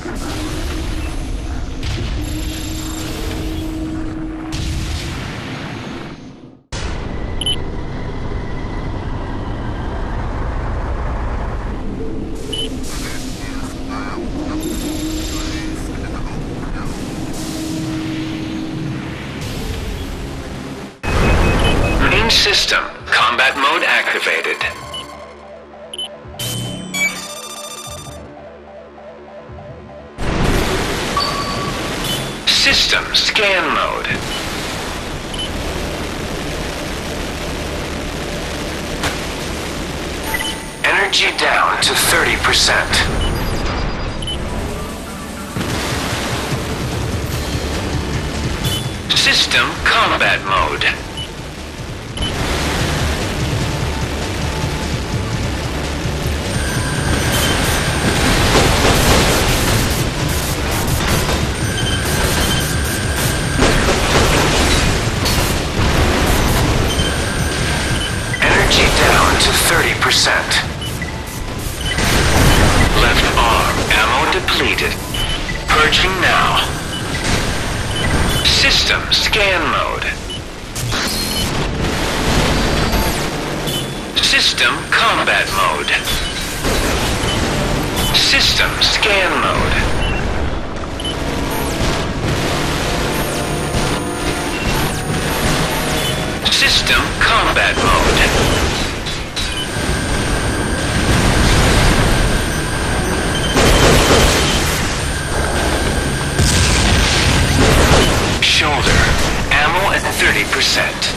System. Combat mode activated. System scan mode. Energy down to 30%. System combat mode. To 30%. Left arm ammo depleted. Purging now. System scan mode. System combat mode. System scan mode. System combat mode. Shoulder. Ammo at 30%.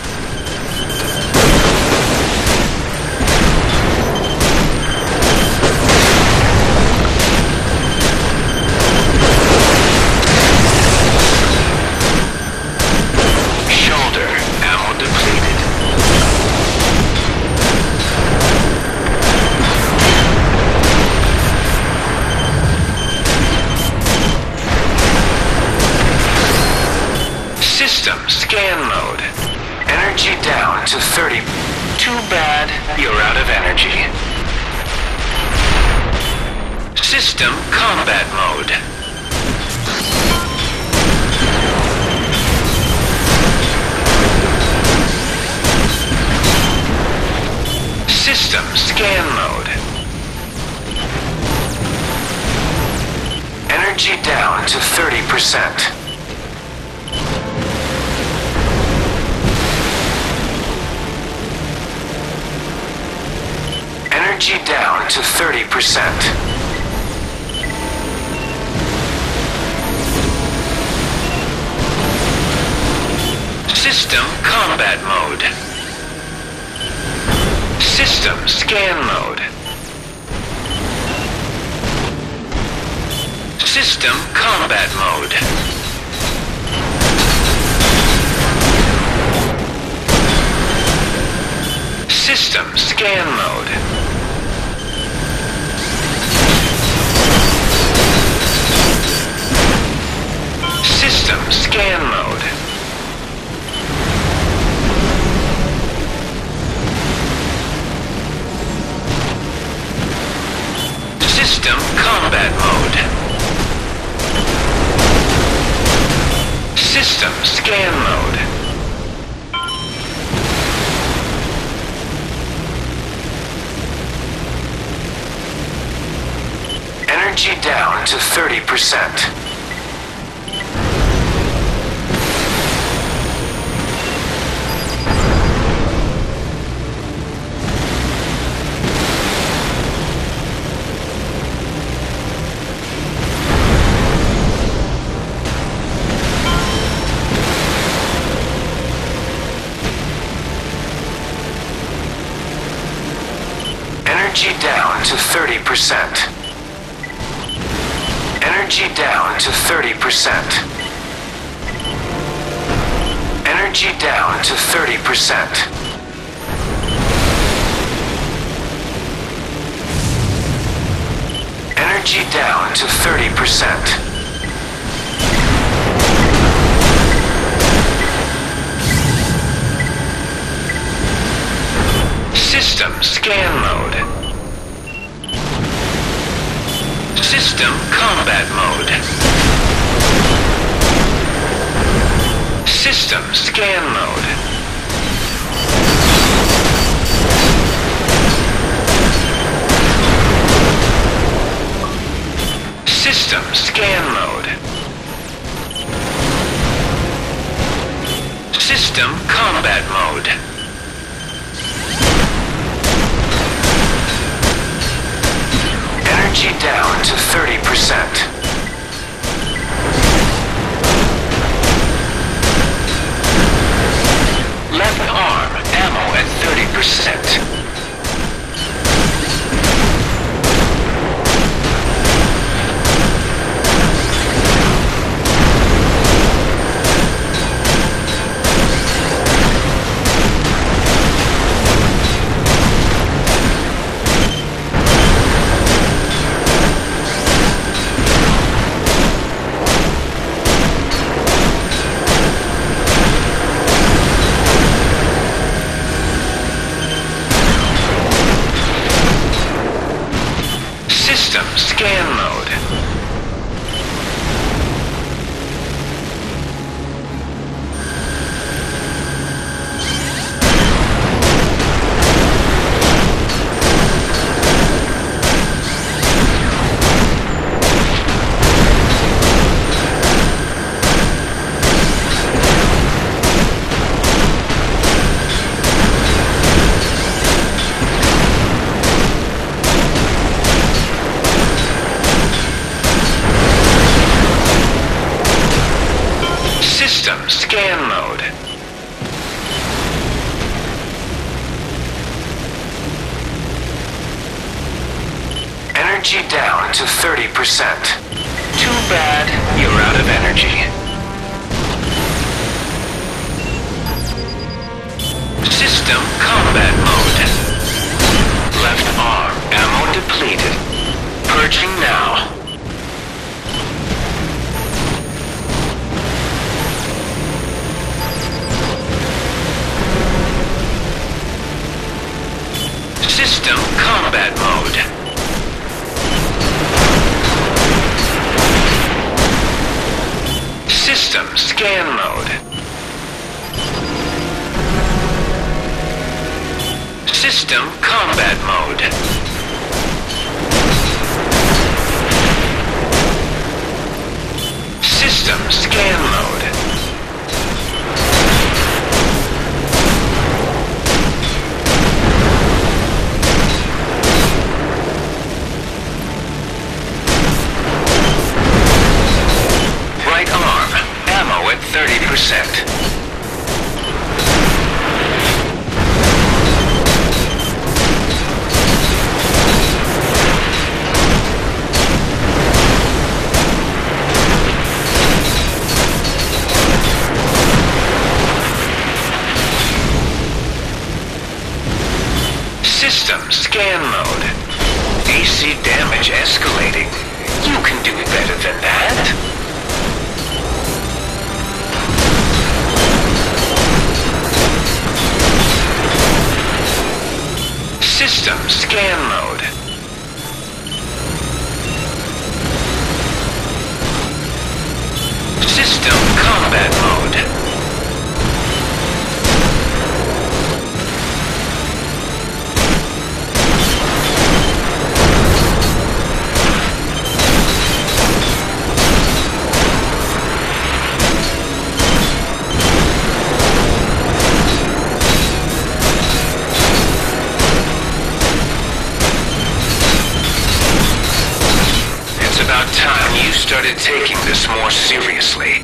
Shoulder. Ammo depleted. System scan mode. Energy down to 30. Too bad you're out of energy. System combat mode. System scan mode. Energy down to 30%. Energy down to 30%. System combat mode. System scan mode. System combat mode. System scan mode. System scan mode. System combat mode. System scan mode. Energy down to 30%. Energy down to 30%. Energy down to 30%. Energy down to 30%. Energy down to 30%. System scan mode. System combat mode. System scan mode. System scan mode. System combat mode. Energy down to 30%. Left arm ammo at 30%. System scan mode. System scan mode. Energy down to 30%. Too bad you're out of energy. System combat mode. Left arm ammo depleted. Purging now. System combat mode. System scan mode. System combat mode. System scan mode. Right arm ammo at 30%. System scan mode. AC damage escalating. You can do better than that. System scan mode. System combat mode. It's about time you started taking this more seriously.